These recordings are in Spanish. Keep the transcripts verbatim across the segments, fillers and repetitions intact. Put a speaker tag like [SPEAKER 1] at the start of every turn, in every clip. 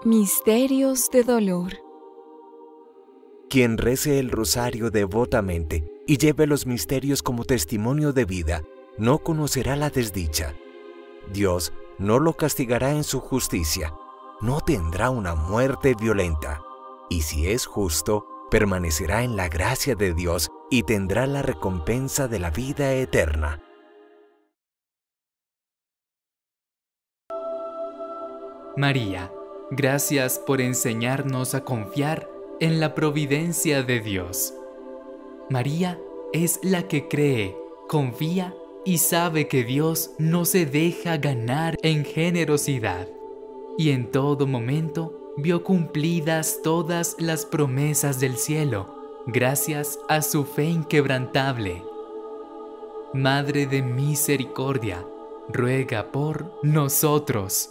[SPEAKER 1] Misterios de dolor.
[SPEAKER 2] Quien rece el rosario devotamente y lleve los misterios como testimonio de vida, no conocerá la desdicha. Dios no lo castigará en su justicia, no tendrá una muerte violenta, y si es justo, permanecerá en la gracia de Dios y tendrá la recompensa de la vida eterna.
[SPEAKER 3] María, gracias por enseñarnos a confiar en la providencia de Dios. María es la que cree, confía y sabe que Dios no se deja ganar en generosidad. Y en todo momento vio cumplidas todas las promesas del cielo, gracias a su fe inquebrantable. Madre de misericordia, ruega por nosotros.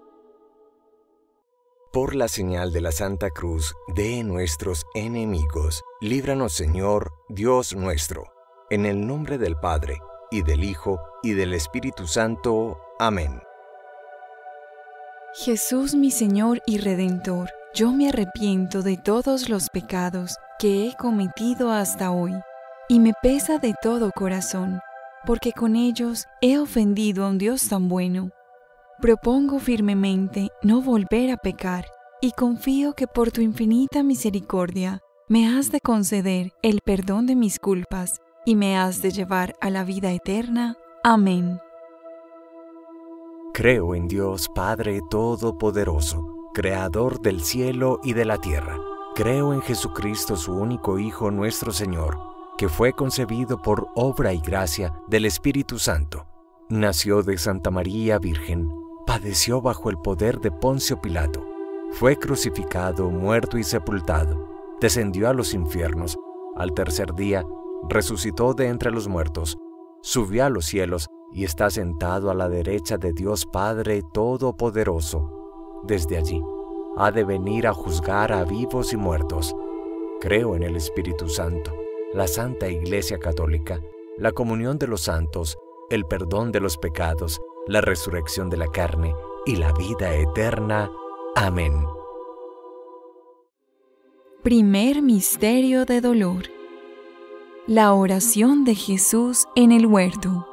[SPEAKER 2] Por la señal de la Santa Cruz de nuestros enemigos, líbranos, Señor, Dios nuestro, en el nombre del Padre, y del Hijo, y del Espíritu Santo. Amén.
[SPEAKER 1] Jesús, mi Señor y Redentor, yo me arrepiento de todos los pecados que he cometido hasta hoy, y me pesa de todo corazón, porque con ellos he ofendido a un Dios tan bueno. Propongo firmemente no volver a pecar, y confío que por tu infinita misericordia me has de conceder el perdón de mis culpas, y me has de llevar a la vida eterna. Amén.
[SPEAKER 2] Creo en Dios Padre Todopoderoso, Creador del cielo y de la tierra. Creo en Jesucristo, su único Hijo, nuestro Señor, que fue concebido por obra y gracia del Espíritu Santo. Nació de Santa María Virgen, padeció bajo el poder de Poncio Pilato, fue crucificado, muerto y sepultado, descendió a los infiernos, al tercer día resucitó de entre los muertos, subió a los cielos y está sentado a la derecha de Dios Padre Todopoderoso. Desde allí ha de venir a juzgar a vivos y muertos. Creo en el Espíritu Santo, la Santa Iglesia Católica, la comunión de los santos, el perdón de los pecados, la resurrección de la carne y la vida eterna. Amén.
[SPEAKER 1] Primer misterio de dolor. La oración de Jesús en el huerto.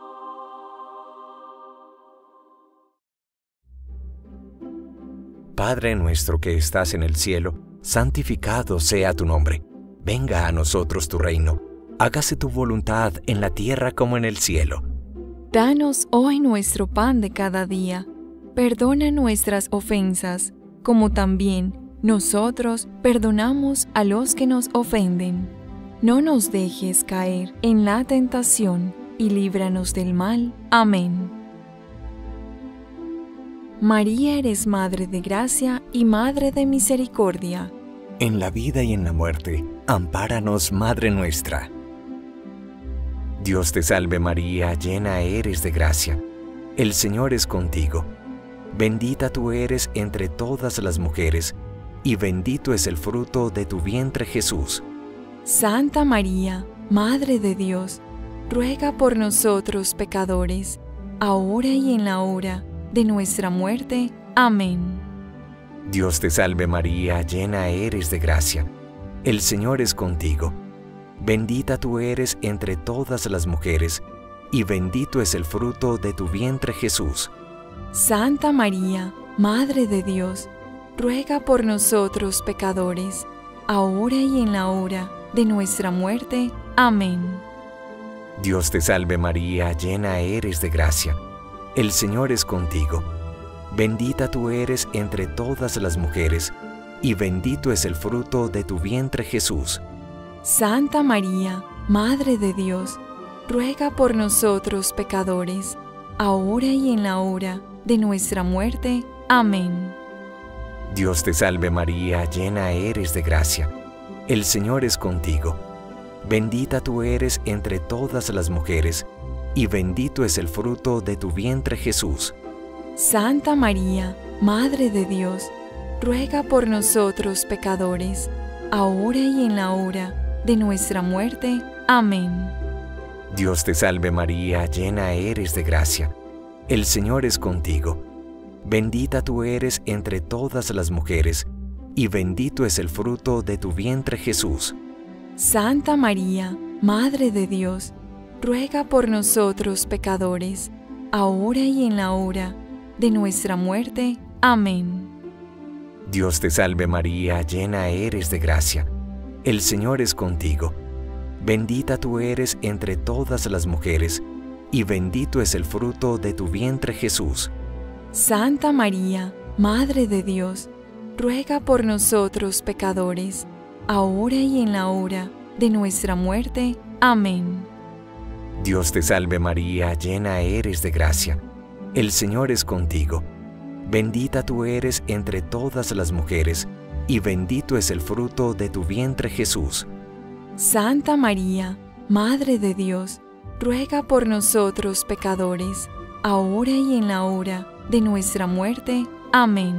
[SPEAKER 2] Padre nuestro que estás en el cielo, santificado sea tu nombre. Venga a nosotros tu reino. Hágase tu voluntad en la tierra como en el cielo.
[SPEAKER 1] Danos hoy nuestro pan de cada día. Perdona nuestras ofensas, como también nosotros perdonamos a los que nos ofenden. No nos dejes caer en la tentación, y líbranos del mal. Amén. María, eres Madre de gracia y Madre de misericordia.
[SPEAKER 2] En la vida y en la muerte, ampáranos, Madre nuestra. Dios te salve María, llena eres de gracia. El Señor es contigo. Bendita tú eres entre todas las mujeres, y bendito es el fruto de tu vientre Jesús.
[SPEAKER 1] Santa María, Madre de Dios, ruega por nosotros pecadores, ahora y en la hora de nuestra muerte. Amén.
[SPEAKER 2] Dios te salve María, llena eres de gracia. El Señor es contigo. Bendita tú eres entre todas las mujeres, y bendito es el fruto de tu vientre Jesús.
[SPEAKER 1] Santa María, Madre de Dios, ruega por nosotros pecadores, ahora y en la hora de nuestra muerte. Amén.
[SPEAKER 2] Dios te salve María, llena eres de gracia. El Señor es contigo. Bendita tú eres entre todas las mujeres, y bendito es el fruto de tu vientre Jesús.
[SPEAKER 1] Santa María, Madre de Dios, ruega por nosotros pecadores, ahora y en la hora de nuestra muerte. Amén.
[SPEAKER 2] Dios te salve María, llena eres de gracia. El Señor es contigo. Bendita tú eres entre todas las mujeres, y bendito es el fruto de tu vientre Jesús.
[SPEAKER 1] Santa María, Madre de Dios, ruega por nosotros pecadores, ahora y en la hora de nuestra muerte. Amén.
[SPEAKER 2] Dios te salve María, llena eres de gracia. El Señor es contigo. Bendita tú eres entre todas las mujeres, y bendito es el fruto de tu vientre Jesús.
[SPEAKER 1] Santa María, Madre de Dios, ruega por nosotros pecadores, ahora y en la hora de nuestra muerte. Amén.
[SPEAKER 2] Dios te salve María, llena eres de gracia. El Señor es contigo. Bendita tú eres entre todas las mujeres, y bendito es el fruto de tu vientre Jesús.
[SPEAKER 1] Santa María, Madre de Dios, ruega por nosotros pecadores, ahora y en la hora de nuestra muerte. Amén.
[SPEAKER 2] Dios te salve María, llena eres de gracia. El Señor es contigo. Bendita tú eres entre todas las mujeres, y bendito es el fruto de tu vientre Jesús.
[SPEAKER 1] Santa María, Madre de Dios, ruega por nosotros pecadores, ahora y en la hora de nuestra muerte. Amén.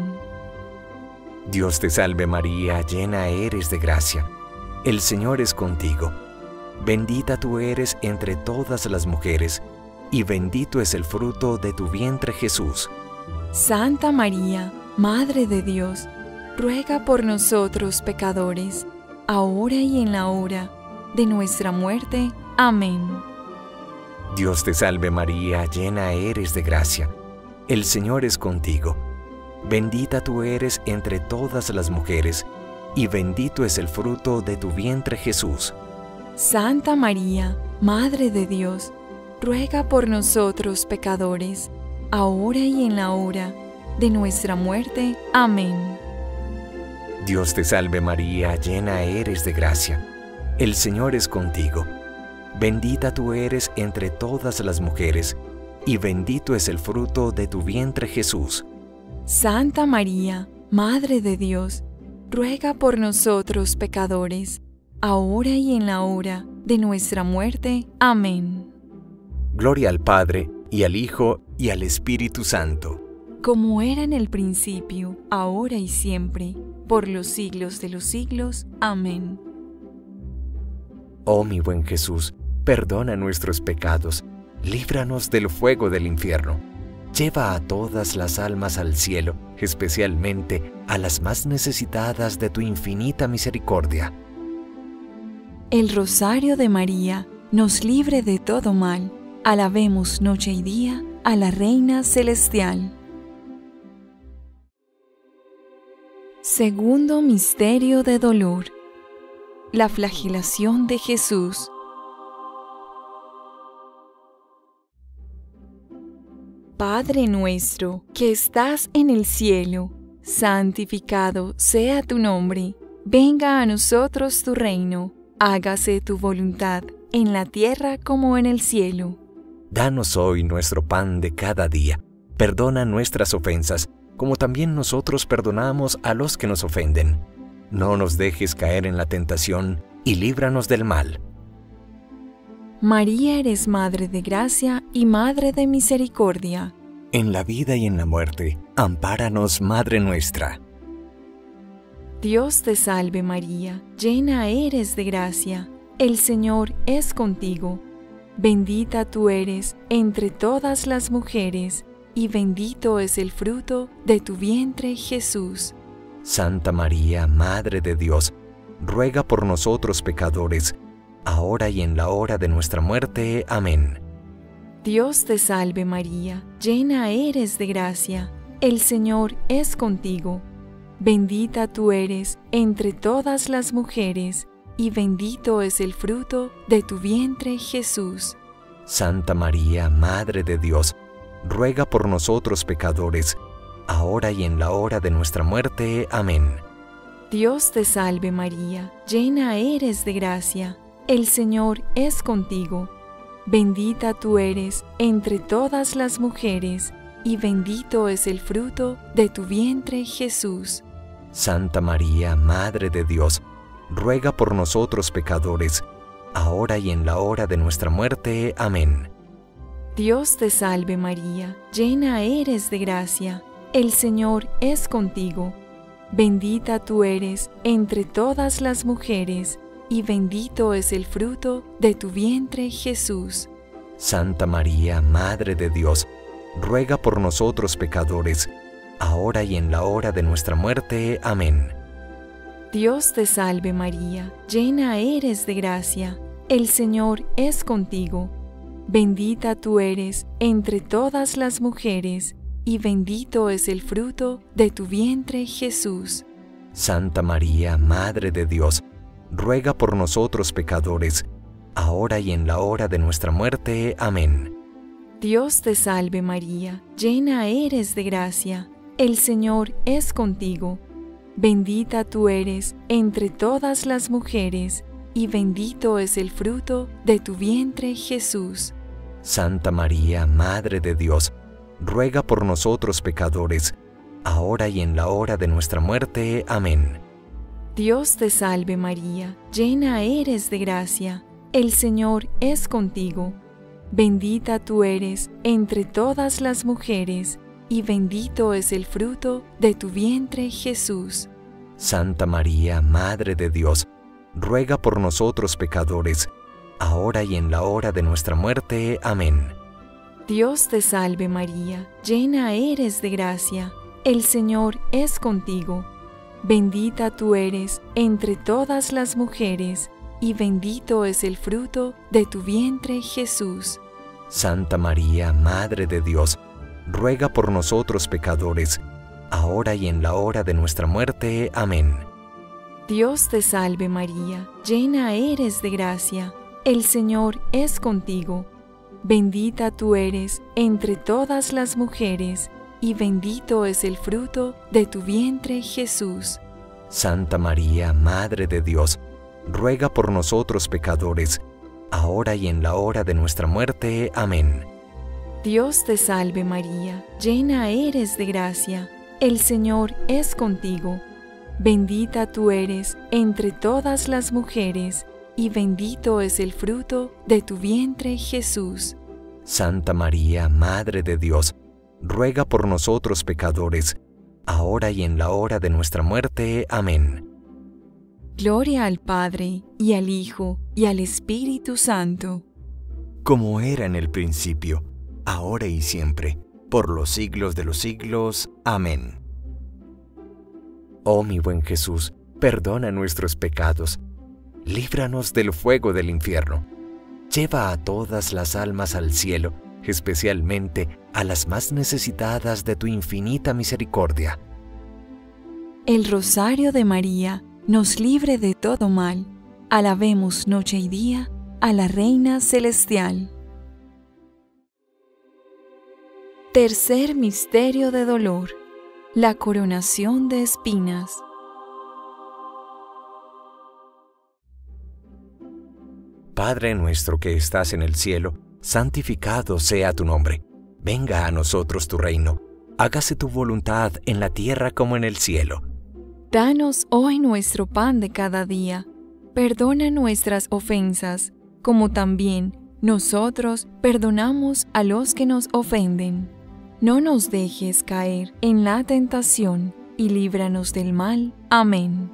[SPEAKER 2] Dios te salve María, llena eres de gracia. El Señor es contigo. Bendita tú eres entre todas las mujeres, y bendito es el fruto de tu vientre Jesús.
[SPEAKER 1] Santa María, Madre de Dios, ruega por nosotros pecadores, ahora y en la hora de nuestra muerte. Amén.
[SPEAKER 2] Dios te salve María, llena eres de gracia. El Señor es contigo. Bendita tú eres entre todas las mujeres, y bendito es el fruto de tu vientre Jesús.
[SPEAKER 1] Santa María, Madre de Dios, ruega por nosotros pecadores, ahora y en la hora de nuestra muerte. Amén.
[SPEAKER 2] Dios te salve María, llena eres de gracia. El Señor es contigo. Bendita tú eres entre todas las mujeres, y bendito es el fruto de tu vientre Jesús.
[SPEAKER 1] Santa María, Madre de Dios, ruega por nosotros pecadores, ahora y en la hora de nuestra muerte. Amén.
[SPEAKER 2] Gloria al Padre, y al Hijo, y al Espíritu Santo.
[SPEAKER 1] Como era en el principio, ahora y siempre, por los siglos de los siglos. Amén.
[SPEAKER 2] Oh mi buen Jesús, perdona nuestros pecados, líbranos del fuego del infierno. Lleva a todas las almas al cielo, especialmente a las más necesitadas de tu infinita misericordia.
[SPEAKER 1] El rosario de María nos libre de todo mal. Alabemos noche y día a la Reina Celestial. Segundo misterio de dolor: la flagelación de Jesús. Padre nuestro, que estás en el cielo, santificado sea tu nombre. Venga a nosotros tu reino. Hágase tu voluntad, en la tierra como en el cielo.
[SPEAKER 2] Danos hoy nuestro pan de cada día. Perdona nuestras ofensas, como también nosotros perdonamos a los que nos ofenden. No nos dejes caer en la tentación, y líbranos del mal.
[SPEAKER 1] María, eres Madre de gracia y Madre de misericordia.
[SPEAKER 2] En la vida y en la muerte, ampáranos, Madre nuestra.
[SPEAKER 1] Dios te salve María, llena eres de gracia. El Señor es contigo. Bendita tú eres entre todas las mujeres, y bendito es el fruto de tu vientre Jesús.
[SPEAKER 2] Santa María, Madre de Dios, ruega por nosotros pecadores, ahora y en la hora de nuestra muerte. Amén.
[SPEAKER 1] Dios te salve María, llena eres de gracia. El Señor es contigo. Bendita tú eres entre todas las mujeres, y bendito es el fruto de tu vientre Jesús.
[SPEAKER 2] Santa María, Madre de Dios, ruega por nosotros pecadores, ahora y en la hora de nuestra muerte. Amén.
[SPEAKER 1] Dios te salve María, llena eres de gracia. El Señor es contigo. Bendita tú eres entre todas las mujeres, y bendito es el fruto de tu vientre Jesús.
[SPEAKER 2] Santa María, Madre de Dios, ruega por nosotros pecadores, ahora y en la hora de nuestra muerte. Amén.
[SPEAKER 1] Dios te salve María, llena eres de gracia. El Señor es contigo. Bendita tú eres entre todas las mujeres, y bendito es el fruto de tu vientre Jesús.
[SPEAKER 2] Santa María, Madre de Dios, ruega por nosotros pecadores, ahora y en la hora de nuestra muerte. Amén.
[SPEAKER 1] Dios te salve María, llena eres de gracia, el Señor es contigo. Bendita tú eres entre todas las mujeres, y bendito es el fruto de tu vientre, Jesús.
[SPEAKER 2] Santa María, Madre de Dios, ruega por nosotros pecadores, ahora y en la hora de nuestra muerte. Amén.
[SPEAKER 1] Dios te salve María, llena eres de gracia, el Señor es contigo. Bendita tú eres entre todas las mujeres, y bendito es el fruto de tu vientre, Jesús.
[SPEAKER 2] Santa María, Madre de Dios, ruega por nosotros pecadores, ahora y en la hora de nuestra muerte. Amén.
[SPEAKER 1] Dios te salve María, llena eres de gracia, el Señor es contigo. Bendita tú eres entre todas las mujeres, y bendito es el fruto de tu vientre, Jesús.
[SPEAKER 2] Santa María, Madre de Dios, ruega por nosotros pecadores, ahora y en la hora de nuestra muerte. Amén.
[SPEAKER 1] Dios te salve María, llena eres de gracia, el Señor es contigo. Bendita tú eres entre todas las mujeres, y bendito es el fruto de tu vientre, Jesús.
[SPEAKER 2] Santa María, Madre de Dios, ruega por nosotros pecadores, ahora y en la hora de nuestra muerte. Amén.
[SPEAKER 1] Dios te salve María, llena eres de gracia, el Señor es contigo. Bendita tú eres entre todas las mujeres, y bendito es el fruto de tu vientre, Jesús.
[SPEAKER 2] Santa María, Madre de Dios, ruega por nosotros pecadores, ahora y en la hora de nuestra muerte. Amén.
[SPEAKER 1] Dios te salve María, llena eres de gracia, el Señor es contigo. Bendita tú eres entre todas las mujeres, y bendito es el fruto de tu vientre, Jesús.
[SPEAKER 2] Santa María, Madre de Dios, ruega por nosotros pecadores, ahora y en la hora de nuestra muerte. Amén.
[SPEAKER 1] Gloria al Padre, y al Hijo, y al Espíritu Santo.
[SPEAKER 2] Como era en el principio, ahora y siempre, por los siglos de los siglos. Amén. Oh mi buen Jesús, perdona nuestros pecados, líbranos del fuego del infierno, lleva a todas las almas al cielo, especialmente a las más necesitadas de tu infinita misericordia.
[SPEAKER 1] El Rosario de María nos libre de todo mal. Alabemos noche y día a la Reina Celestial. Tercer misterio de dolor: la coronación de espinas.
[SPEAKER 2] Padre nuestro que estás en el cielo, santificado sea tu nombre. Venga a nosotros tu reino. Hágase tu voluntad en la tierra como en el cielo.
[SPEAKER 1] Danos hoy nuestro pan de cada día. Perdona nuestras ofensas, como también nosotros perdonamos a los que nos ofenden. No nos dejes caer en la tentación, y líbranos del mal. Amén.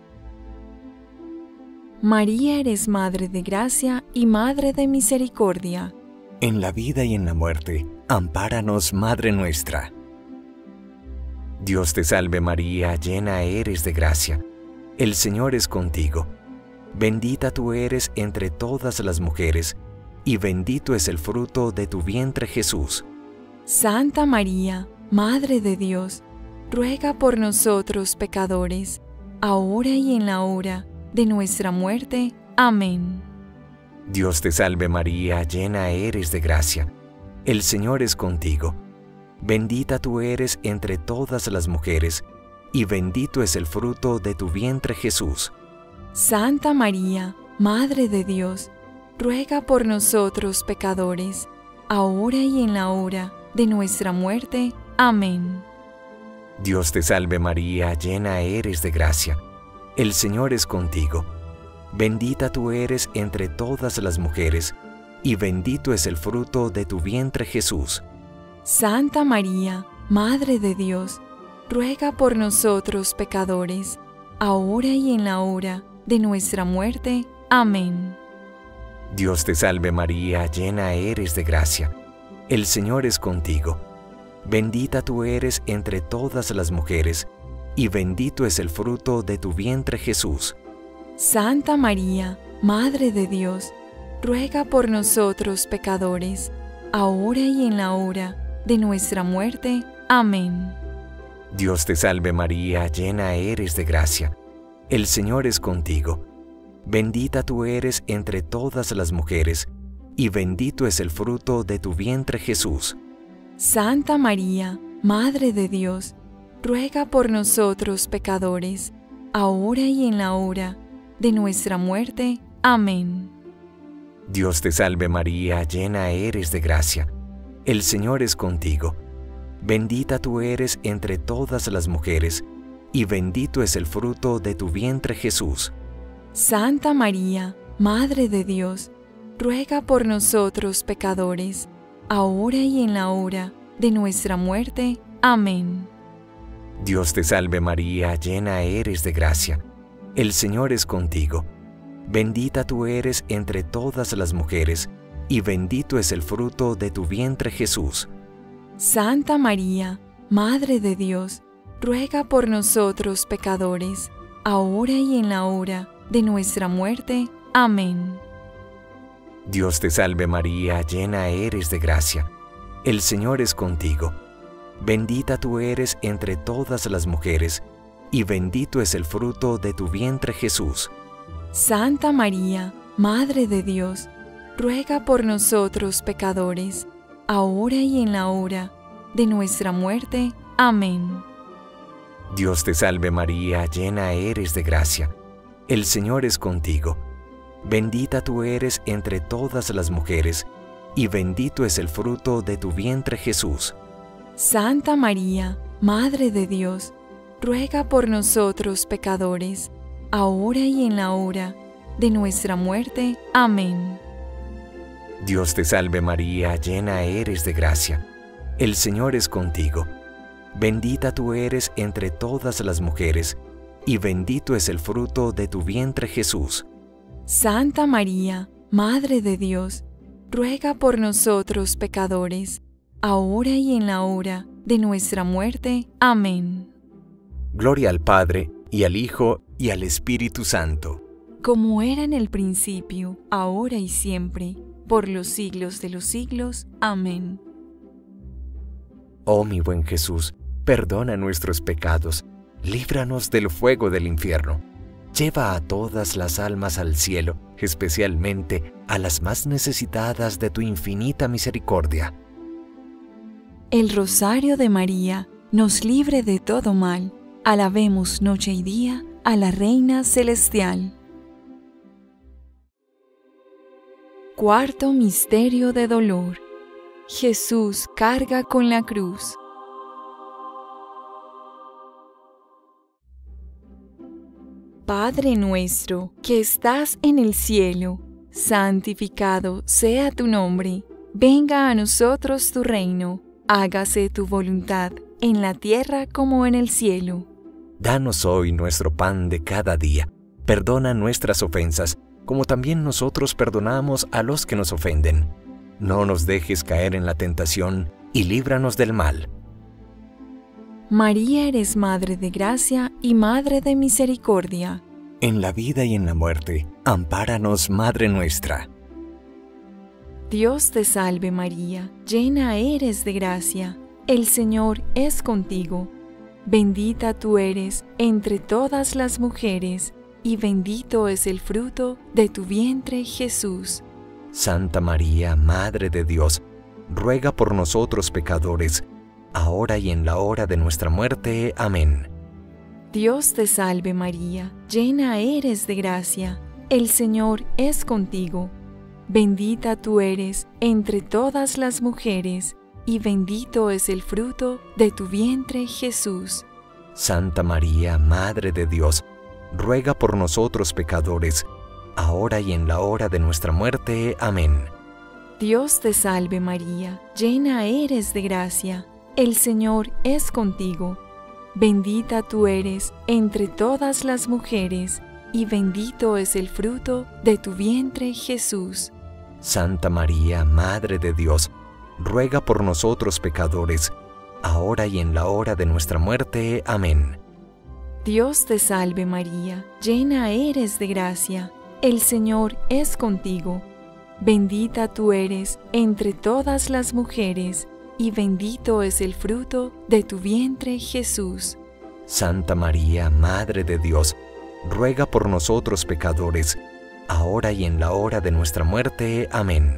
[SPEAKER 1] María, eres Madre de gracia y Madre de misericordia.
[SPEAKER 2] En la vida y en la muerte, ampáranos, Madre nuestra. Dios te salve María, llena eres de gracia. El Señor es contigo. Bendita tú eres entre todas las mujeres, y bendito es el fruto de tu vientre, Jesús.
[SPEAKER 1] Santa María, Madre de Dios, ruega por nosotros pecadores, ahora y en la hora de nuestra muerte. Amén.
[SPEAKER 2] Dios te salve María, llena eres de gracia. El Señor es contigo. Bendita tú eres entre todas las mujeres, y bendito es el fruto de tu vientre, Jesús.
[SPEAKER 1] Santa María, Madre de Dios, ruega por nosotros pecadores, ahora y en la hora de nuestra muerte. Amén.
[SPEAKER 2] Dios te salve María, llena eres de gracia. El Señor es contigo. Bendita tú eres entre todas las mujeres, y bendito es el fruto de tu vientre, Jesús.
[SPEAKER 1] Santa María, Madre de Dios, ruega por nosotros pecadores, ahora y en la hora de nuestra muerte. Amén.
[SPEAKER 2] Dios te salve María, llena eres de gracia. El Señor es contigo. Bendita tú eres entre todas las mujeres, y bendito es el fruto de tu vientre Jesús.
[SPEAKER 1] Santa María, Madre de Dios, ruega por nosotros pecadores, ahora y en la hora de nuestra muerte. Amén.
[SPEAKER 2] Dios te salve María, llena eres de gracia. El Señor es contigo. Bendita tú eres entre todas las mujeres, y bendito es el fruto de tu vientre Jesús.
[SPEAKER 1] Santa María, Madre de Dios, ruega por nosotros pecadores, ahora y en la hora de nuestra muerte. Amén.
[SPEAKER 2] Dios te salve María, llena eres de gracia. El Señor es contigo. Bendita tú eres entre todas las mujeres, y bendito es el fruto de tu vientre Jesús.
[SPEAKER 1] Santa María, Madre de Dios, ruega por nosotros pecadores, ahora y en la hora de nuestra muerte. Amén.
[SPEAKER 2] Dios te salve María, llena eres de gracia. El Señor es contigo. Bendita tú eres entre todas las mujeres, y bendito es el fruto de tu vientre Jesús.
[SPEAKER 1] Santa María, Madre de Dios, ruega por nosotros pecadores, ahora y en la hora de nuestra muerte. Amén.
[SPEAKER 2] Dios te salve María, llena eres de gracia. El Señor es contigo. Bendita tú eres entre todas las mujeres, y bendito es el fruto de tu vientre Jesús.
[SPEAKER 1] Santa María, Madre de Dios, ruega por nosotros pecadores, ahora y en la hora de nuestra muerte. Amén.
[SPEAKER 2] Dios te salve María, llena eres de gracia. El Señor es contigo. Bendita tú eres entre todas las mujeres, y bendito es el fruto de tu vientre Jesús.
[SPEAKER 1] Santa María, Madre de Dios, ruega por nosotros pecadores, ahora y en la hora de nuestra muerte. Amén.
[SPEAKER 2] Dios te salve María, llena eres de gracia. El Señor es contigo. Bendita tú eres entre todas las mujeres, y bendito es el fruto de tu vientre Jesús.
[SPEAKER 1] Santa María, Madre de Dios, ruega por nosotros pecadores, ahora y en la hora de nuestra muerte. Amén.
[SPEAKER 2] Gloria al Padre, y al Hijo, y al Espíritu Santo.
[SPEAKER 1] Como era en el principio, ahora y siempre, por los siglos de los siglos. Amén.
[SPEAKER 2] Oh mi buen Jesús, perdona nuestros pecados, líbranos del fuego del infierno. Lleva a todas las almas al cielo, especialmente a las más necesitadas de tu infinita misericordia.
[SPEAKER 1] El Rosario de María nos libre de todo mal. Alabemos noche y día a la Reina Celestial. Cuarto Misterio de Dolor. Jesús carga con la cruz. Padre nuestro, que estás en el cielo, santificado sea tu nombre. Venga a nosotros tu reino. Hágase tu voluntad, en la tierra como en el cielo.
[SPEAKER 2] Danos hoy nuestro pan de cada día. Perdona nuestras ofensas, como también nosotros perdonamos a los que nos ofenden. No nos dejes caer en la tentación, y líbranos del mal.
[SPEAKER 1] María, eres Madre de gracia y Madre de misericordia.
[SPEAKER 2] En la vida y en la muerte, ampáranos, Madre nuestra.
[SPEAKER 1] Dios te salve María, llena eres de gracia. El Señor es contigo. Bendita tú eres entre todas las mujeres, y bendito es el fruto de tu vientre, Jesús.
[SPEAKER 2] Santa María, Madre de Dios, ruega por nosotros pecadores, ahora y en la hora de nuestra muerte. Amén.
[SPEAKER 1] Dios te salve María, llena eres de gracia. El Señor es contigo. Bendita tú eres entre todas las mujeres, y bendito es el fruto de tu vientre, Jesús.
[SPEAKER 2] Santa María, Madre de Dios, ruega por nosotros pecadores, ahora y en la hora de nuestra muerte. Amén.
[SPEAKER 1] Dios te salve María, llena eres de gracia. El Señor es contigo. Bendita tú eres entre todas las mujeres, y bendito es el fruto de tu vientre, Jesús.
[SPEAKER 2] Santa María, Madre de Dios, ruega por nosotros pecadores, ahora y en la hora de nuestra muerte. Amén.
[SPEAKER 1] Dios te salve María, llena eres de gracia, el Señor es contigo. Bendita tú eres entre todas las mujeres, y bendito es el fruto de tu vientre, Jesús.
[SPEAKER 2] Santa María, Madre de Dios, ruega por nosotros pecadores, ahora y en la hora de nuestra muerte. Amén.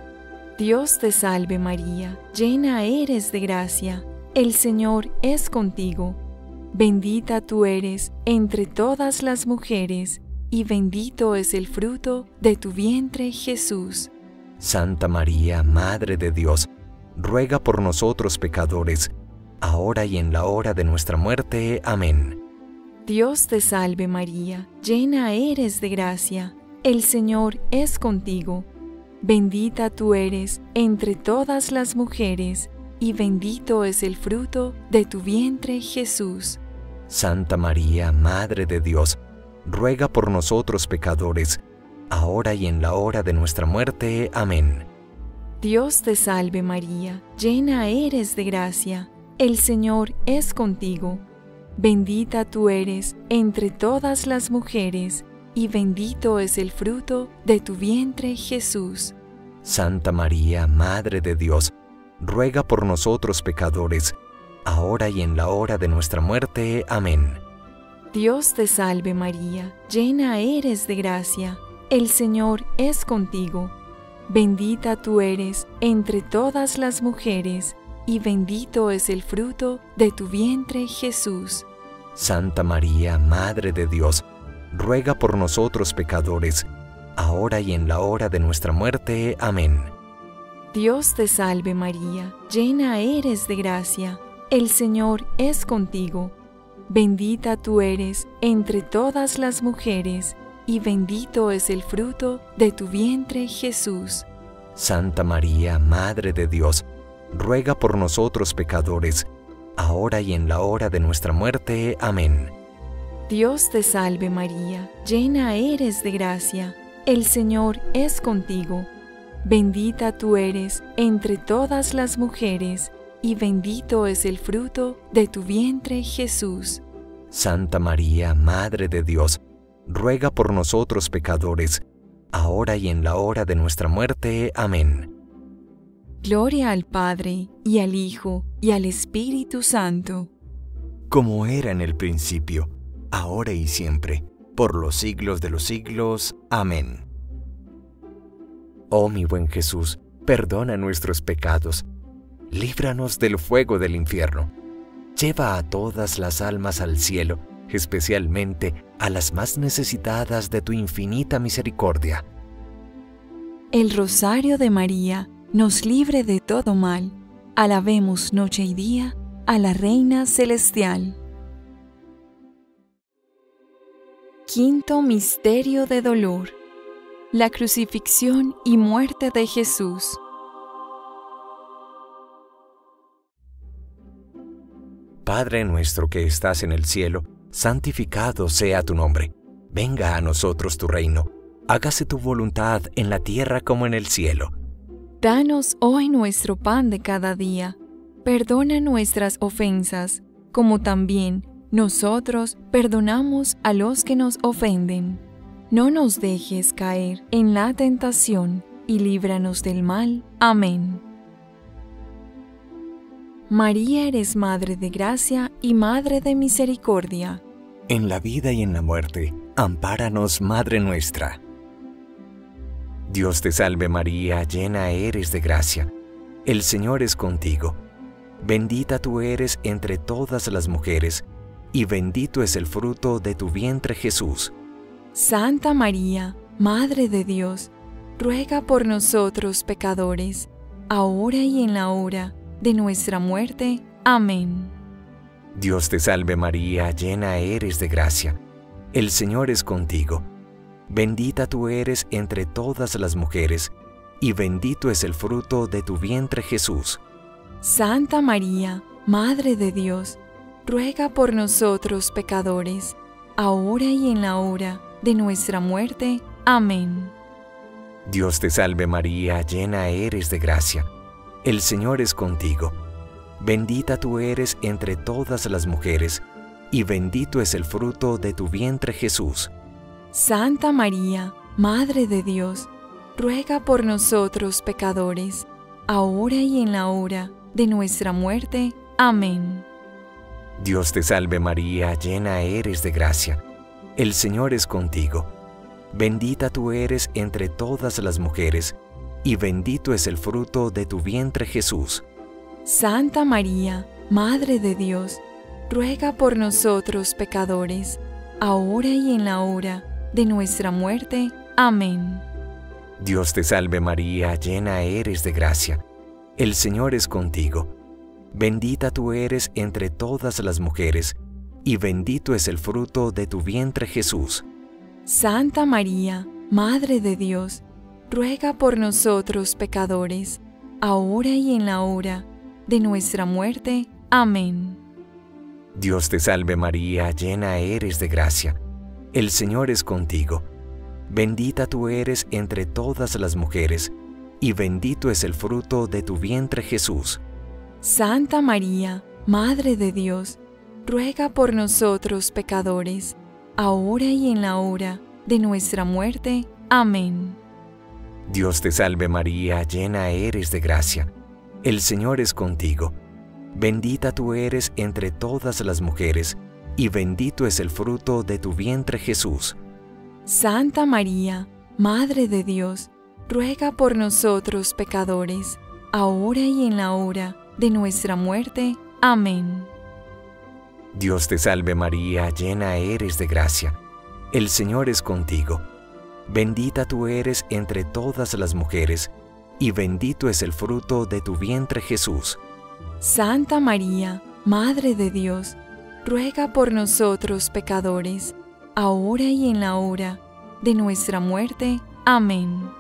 [SPEAKER 1] Dios te salve María, llena eres de gracia, el Señor es contigo. Bendita tú eres entre todas las mujeres, y bendito es el fruto de tu vientre, Jesús.
[SPEAKER 2] Santa María, Madre de Dios, ruega por nosotros pecadores, ahora y en la hora de nuestra muerte. Amén.
[SPEAKER 1] Dios te salve María, llena eres de gracia, el Señor es contigo. Bendita tú eres entre todas las mujeres, y bendito es el fruto de tu vientre, Jesús.
[SPEAKER 2] Santa María, Madre de Dios, ruega por nosotros pecadores, ahora y en la hora de nuestra muerte. Amén.
[SPEAKER 1] Dios te salve María, llena eres de gracia, el Señor es contigo. Bendita tú eres entre todas las mujeres, y bendito es el fruto de tu vientre, Jesús.
[SPEAKER 2] Santa María, Madre de Dios, ruega por nosotros pecadores, ahora y en la hora de nuestra muerte. Amén.
[SPEAKER 1] Dios te salve María, llena eres de gracia, el Señor es contigo. Bendita tú eres entre todas las mujeres, y bendito es el fruto de tu vientre, Jesús.
[SPEAKER 2] Santa María, Madre de Dios, ruega por nosotros pecadores, ahora y en la hora de nuestra muerte. Amén.
[SPEAKER 1] Dios te salve María, llena eres de gracia, el Señor es contigo. Bendita tú eres entre todas las mujeres, y bendito es el fruto de tu vientre, Jesús.
[SPEAKER 2] Santa María, Madre de Dios, ruega por nosotros pecadores, ahora y en la hora de nuestra muerte. Amén.
[SPEAKER 1] Dios te salve María, llena eres de gracia, el Señor es contigo. Bendita tú eres entre todas las mujeres, y bendito es el fruto de tu vientre, Jesús.
[SPEAKER 2] Santa María, Madre de Dios, ruega por nosotros pecadores, ahora y en la hora de nuestra muerte. Amén.
[SPEAKER 1] Gloria al Padre, y al Hijo, y al Espíritu Santo.
[SPEAKER 2] Como era en el principio, ahora y siempre, por los siglos de los siglos. Amén. Oh mi buen Jesús, perdona nuestros pecados, líbranos del fuego del infierno, lleva a todas las almas al cielo, especialmente a las más necesitadas de tu infinita misericordia.
[SPEAKER 1] El Rosario de María nos libre de todo mal. Alabemos noche y día a la Reina Celestial. Quinto Misterio de Dolor: la crucifixión y muerte de Jesús.
[SPEAKER 2] Padre nuestro que estás en el cielo, santificado sea tu nombre. Venga a nosotros tu reino. Hágase tu voluntad en la tierra como en el cielo.
[SPEAKER 1] Danos hoy nuestro pan de cada día. Perdona nuestras ofensas, como también nosotros perdonamos a los que nos ofenden. No nos dejes caer en la tentación, y líbranos del mal. Amén. María, eres Madre de Gracia y Madre de Misericordia.
[SPEAKER 2] En la vida y en la muerte, ampáranos, Madre nuestra. Dios te salve María, llena eres de gracia. El Señor es contigo. Bendita tú eres entre todas las mujeres, y bendito es el fruto de tu vientre, Jesús.
[SPEAKER 1] Santa María, Madre de Dios, ruega por nosotros pecadores, ahora y en la hora de nuestra muerte. Amén.
[SPEAKER 2] Dios te salve María, llena eres de gracia. El Señor es contigo. Bendita tú eres entre todas las mujeres, y bendito es el fruto de tu vientre, Jesús.
[SPEAKER 1] Santa María, Madre de Dios, ruega por nosotros pecadores, ahora y en la hora de nuestra muerte. Amén.
[SPEAKER 2] Dios te salve María, llena eres de gracia. El Señor es contigo. bendita tú eres entre todas las mujeres, y bendito es el fruto de tu vientre Jesús.
[SPEAKER 1] Santa María, Madre de Dios, ruega por nosotros pecadores, ahora y en la hora de nuestra muerte. Amén.
[SPEAKER 2] Dios te salve María, llena eres de gracia. El Señor es contigo. Bendita tú eres entre todas las mujeres, y bendito es el fruto de tu vientre Jesús.
[SPEAKER 1] Santa María, Madre de Dios, ruega por nosotros pecadores, ahora y en la hora de nuestra muerte. Amén.
[SPEAKER 2] Dios te salve María, llena eres de gracia. El Señor es contigo. Bendita tú eres entre todas las mujeres, y bendito es el fruto de tu vientre Jesús.
[SPEAKER 1] Santa María, Madre de Dios, ruega por nosotros pecadores, ahora y en la hora de nuestra muerte. Amén.
[SPEAKER 2] Dios te salve María, llena eres de gracia. El Señor es contigo. Bendita tú eres entre todas las mujeres, y bendito es el fruto de tu vientre Jesús.
[SPEAKER 1] Santa María, Madre de Dios, ruega por nosotros pecadores, ahora y en la hora de nuestra muerte. Amén.
[SPEAKER 2] Dios te salve María, llena eres de gracia. El Señor es contigo. Bendita tú eres entre todas las mujeres, y bendito es el fruto de tu vientre Jesús.
[SPEAKER 1] Santa María, Madre de Dios, ruega por nosotros pecadores, ahora y en la hora de nuestra muerte. Amén.
[SPEAKER 2] Dios te salve María, llena eres de gracia. El Señor es contigo. Bendita tú eres entre todas las mujeres, y bendito es el fruto de tu vientre Jesús.
[SPEAKER 1] Santa María, Madre de Dios, ruega por nosotros pecadores, ahora y en la hora de nuestra muerte. Amén.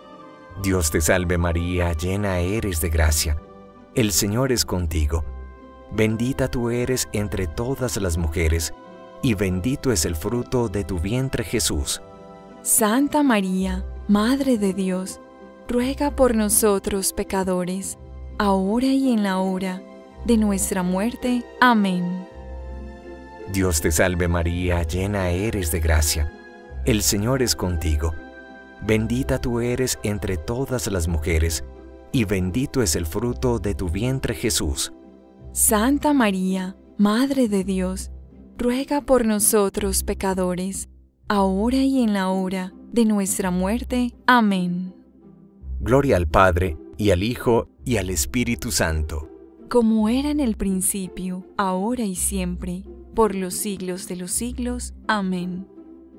[SPEAKER 2] Dios te salve María, llena eres de gracia. El Señor es contigo. Bendita tú eres entre todas las mujeres, y bendito es el fruto de tu vientre Jesús.
[SPEAKER 1] Santa María, Madre de Dios, ruega por nosotros pecadores, ahora y en la hora de nuestra muerte. Amén.
[SPEAKER 2] Dios te salve María, llena eres de gracia. El Señor es contigo. Bendita tú eres entre todas las mujeres, y bendito es el fruto de tu vientre Jesús.
[SPEAKER 1] Santa María, Madre de Dios, ruega por nosotros pecadores, ahora y en la hora de nuestra muerte. Amén.
[SPEAKER 2] Gloria al Padre, y al Hijo, y al Espíritu Santo.
[SPEAKER 1] Como era en el principio, ahora y siempre, por los siglos de los siglos. Amén.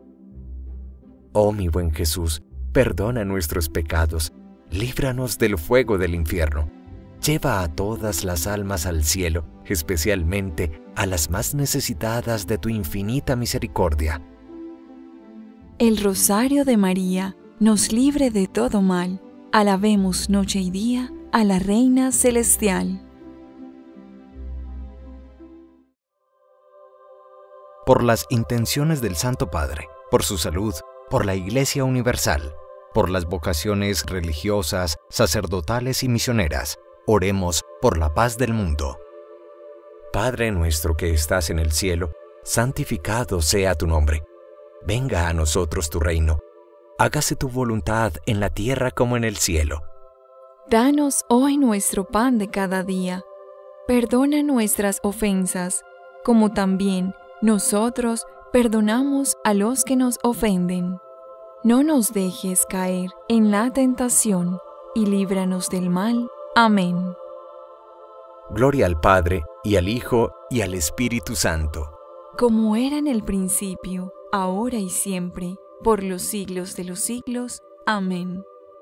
[SPEAKER 2] Oh mi buen Jesús, perdona nuestros pecados, líbranos del fuego del infierno. Lleva a todas las almas al cielo, especialmente a las más necesitadas de tu infinita misericordia.
[SPEAKER 1] El rosario de María nos libre de todo mal. Alabemos noche y día a la Reina Celestial.
[SPEAKER 2] Por las intenciones del Santo Padre, por su salud, por la Iglesia Universal, por las vocaciones religiosas, sacerdotales y misioneras, oremos por la paz del mundo. Padre nuestro que estás en el cielo, santificado sea tu nombre. Venga a nosotros tu reino. Hágase tu voluntad en la tierra como en el cielo.
[SPEAKER 1] Danos hoy nuestro pan de cada día. Perdona nuestras ofensas, como también nosotros perdonamos a los que nos ofenden. No nos dejes caer en la tentación, y líbranos del mal. Amén.
[SPEAKER 2] Gloria al Padre, y al Hijo, y al Espíritu Santo.
[SPEAKER 1] Como era en el principio, ahora y siempre, por los siglos de los siglos. Amén.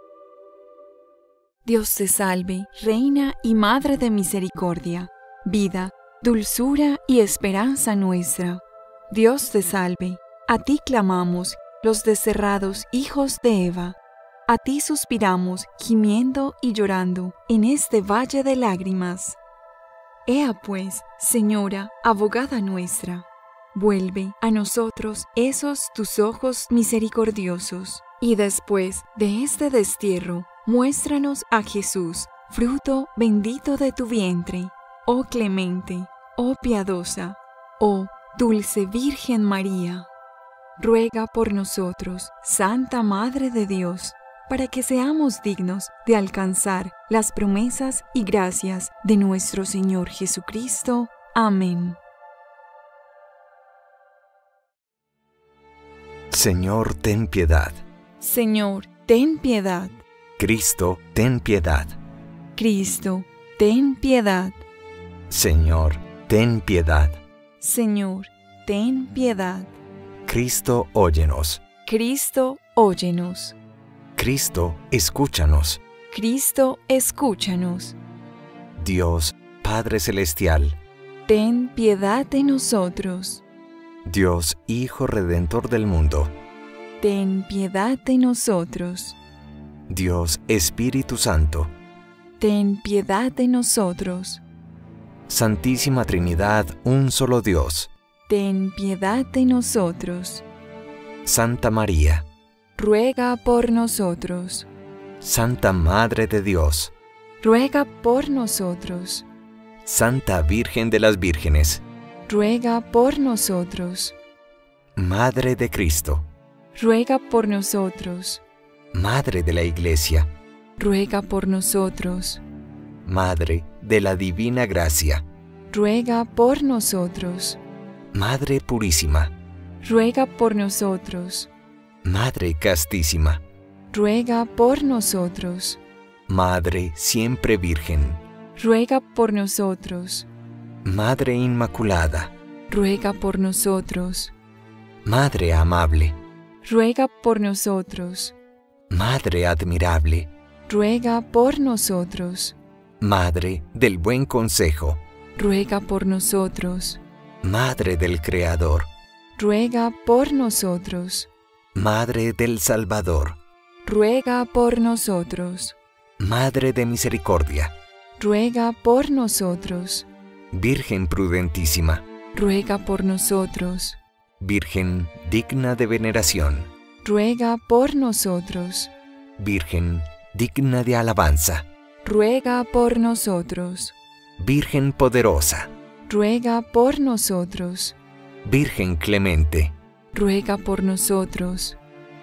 [SPEAKER 1] Dios te salve, Reina y Madre de misericordia, vida, dulzura y esperanza nuestra. Dios te salve, a ti clamamos, los desterrados hijos de Eva. A ti suspiramos, gimiendo y llorando, en este valle de lágrimas. Ea pues, Señora, abogada nuestra, vuelve a nosotros esos tus ojos misericordiosos, y después de este destierro, muéstranos a Jesús, fruto bendito de tu vientre. oh clemente, oh piadosa, oh dulce Virgen María. Ruega por nosotros, Santa Madre de Dios, para que seamos dignos de alcanzar las promesas y gracias de nuestro Señor Jesucristo. Amén.
[SPEAKER 2] Señor, ten piedad.
[SPEAKER 1] Señor, ten piedad.
[SPEAKER 2] Cristo, ten piedad.
[SPEAKER 1] Cristo, ten piedad.
[SPEAKER 2] Señor, ten piedad.
[SPEAKER 1] Señor, ten piedad.
[SPEAKER 2] Cristo, óyenos.
[SPEAKER 1] Cristo, óyenos.
[SPEAKER 2] Cristo, escúchanos.
[SPEAKER 1] Cristo, escúchanos.
[SPEAKER 2] Dios, Padre Celestial.
[SPEAKER 1] Ten piedad de nosotros.
[SPEAKER 2] Dios, Hijo Redentor del mundo.
[SPEAKER 1] Ten piedad de nosotros.
[SPEAKER 2] Dios, Espíritu Santo.
[SPEAKER 1] Ten piedad de nosotros.
[SPEAKER 2] Santísima Trinidad, un solo Dios.
[SPEAKER 1] Ten piedad de nosotros.
[SPEAKER 2] Santa María.
[SPEAKER 1] Ruega por nosotros.
[SPEAKER 2] Santa Madre de Dios.
[SPEAKER 1] Ruega por nosotros.
[SPEAKER 2] Santa Virgen de las Vírgenes.
[SPEAKER 1] Ruega por nosotros.
[SPEAKER 2] Madre de Cristo.
[SPEAKER 1] Ruega por nosotros.
[SPEAKER 2] Madre de la Iglesia.
[SPEAKER 1] Ruega por nosotros.
[SPEAKER 2] Madre de la Divina Gracia.
[SPEAKER 1] Ruega por nosotros.
[SPEAKER 2] Madre Purísima.
[SPEAKER 1] Ruega por nosotros.
[SPEAKER 2] Madre Castísima.
[SPEAKER 1] Ruega por nosotros.
[SPEAKER 2] Madre Siempre Virgen.
[SPEAKER 1] Ruega por nosotros.
[SPEAKER 2] Madre Inmaculada.
[SPEAKER 1] Ruega por nosotros.
[SPEAKER 2] Madre Amable.
[SPEAKER 1] Ruega por nosotros.
[SPEAKER 2] Madre Admirable.
[SPEAKER 1] Ruega por nosotros.
[SPEAKER 2] Madre del Buen Consejo.
[SPEAKER 1] Ruega por nosotros.
[SPEAKER 2] Madre del Creador.
[SPEAKER 1] Ruega por nosotros.
[SPEAKER 2] Madre del Salvador.
[SPEAKER 1] Ruega por nosotros.
[SPEAKER 2] Madre de Misericordia.
[SPEAKER 1] Ruega por nosotros.
[SPEAKER 2] Virgen prudentísima.
[SPEAKER 1] Ruega por nosotros.
[SPEAKER 2] Virgen digna de veneración.
[SPEAKER 1] Ruega por nosotros.
[SPEAKER 2] Virgen digna de alabanza.
[SPEAKER 1] Ruega por nosotros.
[SPEAKER 2] Virgen poderosa.
[SPEAKER 1] Ruega por nosotros.
[SPEAKER 2] Virgen clemente.
[SPEAKER 1] Ruega por nosotros.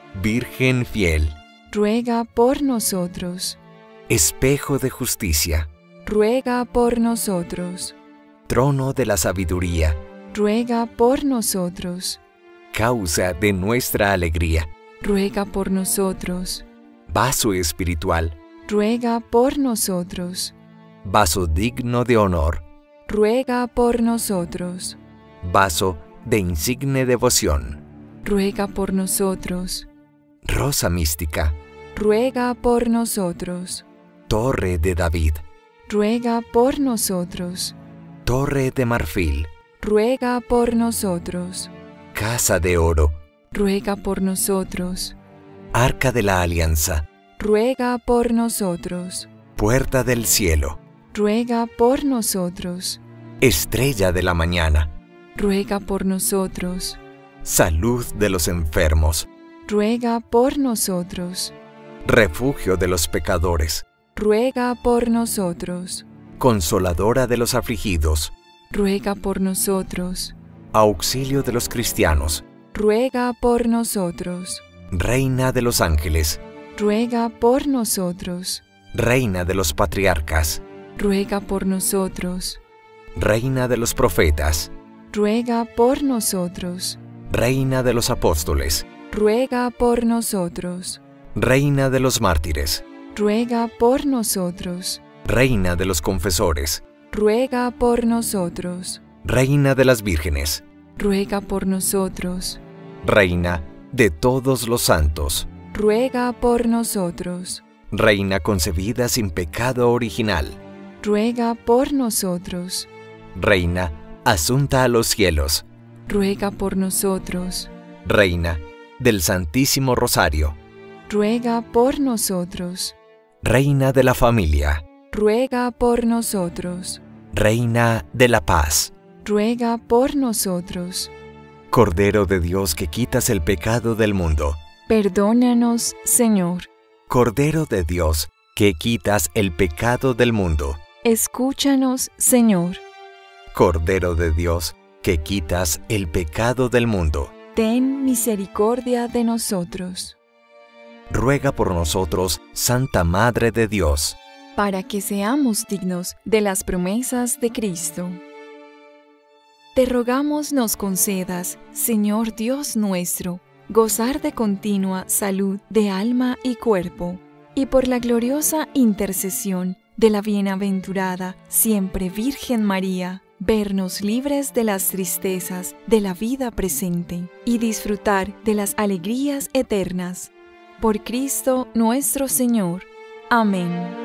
[SPEAKER 2] Virgen fiel.
[SPEAKER 1] Ruega por nosotros.
[SPEAKER 2] Espejo de justicia.
[SPEAKER 1] Ruega por nosotros.
[SPEAKER 2] Trono de la sabiduría.
[SPEAKER 1] Ruega por nosotros.
[SPEAKER 2] Causa de nuestra alegría.
[SPEAKER 1] Ruega por nosotros.
[SPEAKER 2] Vaso espiritual.
[SPEAKER 1] Ruega por nosotros.
[SPEAKER 2] Vaso digno de honor.
[SPEAKER 1] Ruega por nosotros.
[SPEAKER 2] Vaso de insigne devoción.
[SPEAKER 1] Ruega por nosotros.
[SPEAKER 2] Rosa mística.
[SPEAKER 1] Ruega por nosotros.
[SPEAKER 2] Torre de David.
[SPEAKER 1] Ruega por nosotros.
[SPEAKER 2] Torre de marfil.
[SPEAKER 1] Ruega por nosotros.
[SPEAKER 2] Casa de oro.
[SPEAKER 1] Ruega por nosotros.
[SPEAKER 2] Arca de la alianza.
[SPEAKER 1] Ruega por nosotros.
[SPEAKER 2] Puerta del cielo.
[SPEAKER 1] Ruega por nosotros.
[SPEAKER 2] Estrella de la mañana.
[SPEAKER 1] Ruega por nosotros.
[SPEAKER 2] Salud de los enfermos.
[SPEAKER 1] Ruega por nosotros.
[SPEAKER 2] Refugio de los pecadores.
[SPEAKER 1] Ruega por nosotros.
[SPEAKER 2] Consoladora de los afligidos.
[SPEAKER 1] Ruega por nosotros.
[SPEAKER 2] Auxilio de los cristianos.
[SPEAKER 1] Ruega por nosotros.
[SPEAKER 2] Reina de los ángeles.
[SPEAKER 1] Ruega por nosotros.
[SPEAKER 2] Reina de los patriarcas.
[SPEAKER 1] Ruega por nosotros.
[SPEAKER 2] Reina de los profetas.
[SPEAKER 1] Ruega por nosotros.
[SPEAKER 2] Reina de los apóstoles.
[SPEAKER 1] Ruega por nosotros.
[SPEAKER 2] Reina de los mártires.
[SPEAKER 1] Ruega por nosotros.
[SPEAKER 2] Reina de los confesores.
[SPEAKER 1] Ruega por nosotros.
[SPEAKER 2] Reina de las vírgenes.
[SPEAKER 1] Ruega por nosotros.
[SPEAKER 2] Reina de todos los santos.
[SPEAKER 1] Ruega por nosotros.
[SPEAKER 2] Reina concebida sin pecado original.
[SPEAKER 1] Ruega por nosotros.
[SPEAKER 2] Reina asunta a los cielos.
[SPEAKER 1] Ruega por nosotros.
[SPEAKER 2] Reina del Santísimo Rosario.
[SPEAKER 1] Ruega por nosotros.
[SPEAKER 2] Reina de la familia.
[SPEAKER 1] Ruega por nosotros.
[SPEAKER 2] Reina de la paz.
[SPEAKER 1] Ruega por nosotros.
[SPEAKER 2] Cordero de Dios que quitas el pecado del mundo.
[SPEAKER 1] Perdónanos, Señor.
[SPEAKER 2] Cordero de Dios que quitas el pecado del mundo.
[SPEAKER 1] Escúchanos, Señor.
[SPEAKER 2] Cordero de Dios, que quitas el pecado del mundo,
[SPEAKER 1] Ten misericordia de nosotros,
[SPEAKER 2] ruega por nosotros, Santa Madre de Dios,
[SPEAKER 1] para que seamos dignos de las promesas de Cristo. Te rogamos nos concedas, Señor Dios nuestro, gozar de continua salud de alma y cuerpo, y por la gloriosa intercesión de la bienaventurada siempre Virgen María, vernos libres de las tristezas de la vida presente y disfrutar de las alegrías eternas. Por Cristo nuestro Señor. Amén.